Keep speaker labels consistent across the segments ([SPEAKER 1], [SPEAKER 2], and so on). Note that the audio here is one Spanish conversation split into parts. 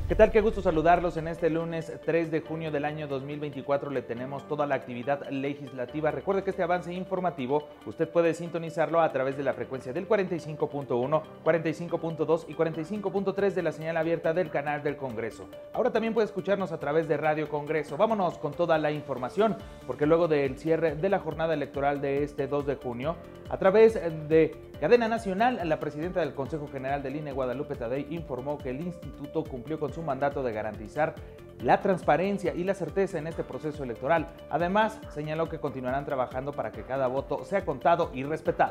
[SPEAKER 1] ¿Qué tal? Qué gusto saludarlos en este lunes 3 de junio del año 2024. Le tenemos toda la actividad legislativa. Recuerde que este avance informativo usted puede sintonizarlo a través de la frecuencia del 45.1, 45.2 y 45.3 de la señal abierta del canal del Congreso. Ahora también puede escucharnos a través de Radio Congreso. Vámonos con toda la información, porque luego del cierre de la jornada electoral de este 2 de junio, a través de Cadena Nacional, la presidenta del Consejo General del INE, Guadalupe Tadei, informó que el instituto cumplió con su mandato de garantizar la transparencia y la certeza en este proceso electoral. Además, señaló que continuarán trabajando para que cada voto sea contado y respetado.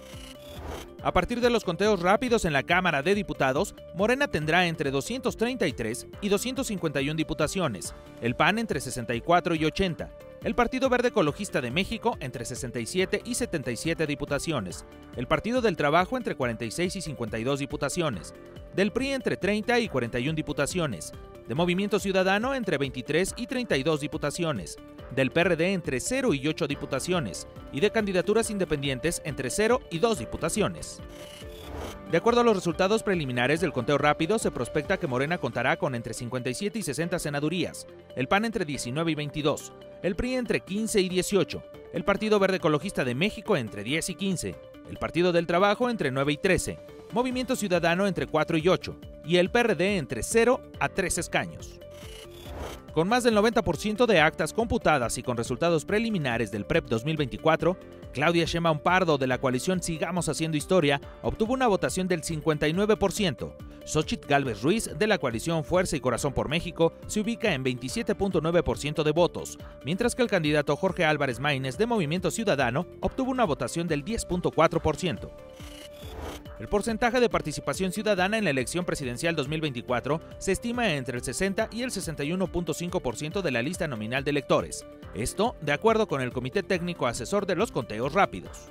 [SPEAKER 1] A partir de los conteos rápidos en la Cámara de Diputados, Morena tendrá entre 233 y 251 diputaciones, el PAN entre 64 y 80, el Partido Verde Ecologista de México entre 67 y 77 diputaciones, el Partido del Trabajo entre 46 y 52 diputaciones, del PRI entre 30 y 41 diputaciones, de Movimiento Ciudadano entre 23 y 32 diputaciones, del PRD entre 0 y 8 diputaciones y de candidaturas independientes entre 0 y 2 diputaciones. De acuerdo a los resultados preliminares del conteo rápido, se prospecta que Morena contará con entre 57 y 60 senadurías, el PAN entre 19 y 22, el PRI entre 15 y 18, el Partido Verde Ecologista de México entre 10 y 15, el Partido del Trabajo entre 9 y 13, Movimiento Ciudadano entre 4 y 8 y el PRD entre 0 a 3 escaños. Con más del 90% de actas computadas y con resultados preliminares del PREP 2024, Claudia Sheinbaum Pardo de la coalición Sigamos Haciendo Historia obtuvo una votación del 59%. Xóchitl Gálvez Ruiz de la coalición Fuerza y Corazón por México se ubica en 27.9% de votos, mientras que el candidato Jorge Álvarez Maínez de Movimiento Ciudadano obtuvo una votación del 10.4%. El porcentaje de participación ciudadana en la elección presidencial 2024 se estima entre el 60 y el 61.5% de la lista nominal de electores. Esto, de acuerdo con el Comité Técnico Asesor de los Conteos Rápidos.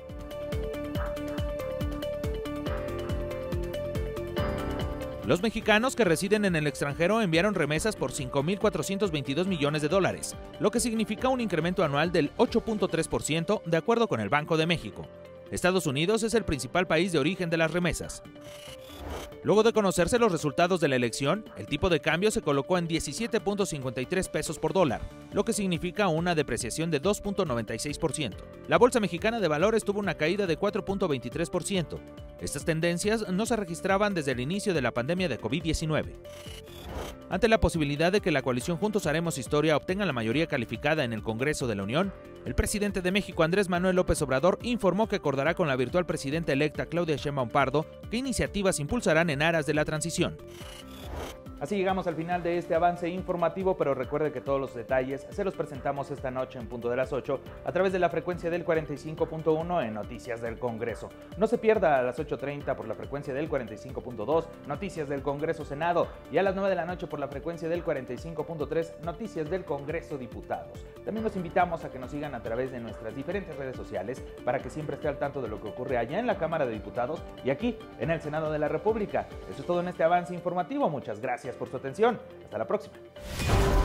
[SPEAKER 1] Los mexicanos que residen en el extranjero enviaron remesas por $5,422 millones, lo que significa un incremento anual del 8.3%, de acuerdo con el Banco de México. Estados Unidos es el principal país de origen de las remesas. Luego de conocerse los resultados de la elección, el tipo de cambio se colocó en 17.53 pesos por dólar, lo que significa una depreciación de 2.96%. La Bolsa Mexicana de Valores tuvo una caída de 4.23%. Estas tendencias no se registraban desde el inicio de la pandemia de COVID-19. Ante la posibilidad de que la coalición Juntos Haremos Historia obtenga la mayoría calificada en el Congreso de la Unión, el presidente de México, Andrés Manuel López Obrador, informó que acordará con la virtual presidenta electa Claudia Sheinbaum Pardo qué iniciativas impulsarán en aras de la transición. Así llegamos al final de este avance informativo, pero recuerde que todos los detalles se los presentamos esta noche en punto de las 8 a través de la frecuencia del 45.1 en Noticias del Congreso. No se pierda a las 8:30 por la frecuencia del 45.2 Noticias del Congreso Senado y a las 9 de la noche por la frecuencia del 45.3 Noticias del Congreso Diputados. También los invitamos a que nos sigan a través de nuestras diferentes redes sociales para que siempre esté al tanto de lo que ocurre allá en la Cámara de Diputados y aquí en el Senado de la República. Eso es todo en este avance informativo. Muchas gracias por su atención. Hasta la próxima.